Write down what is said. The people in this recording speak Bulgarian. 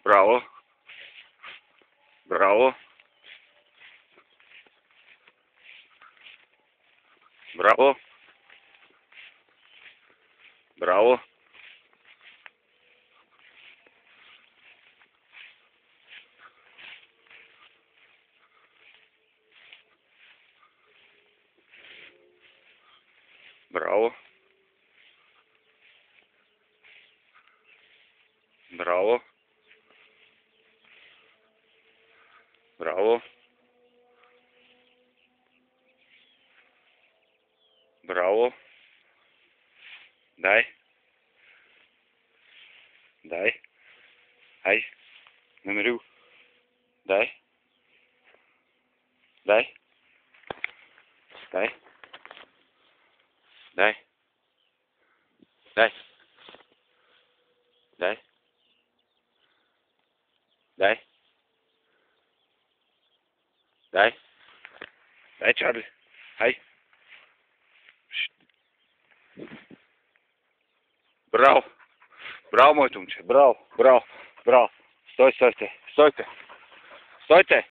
Браво. Браво. Браво. Браво. Браво. Браво. Браво. Браво. Дай. Дай. Ай. Намерил. Дай. Дай. Дай. Дай. Дай. Дай. Дай. Дай. Дай, Чарли. Ай. Браво. Браво, моето момче. Браво. Браво. Браво. Стойте. Стойте. Стойте.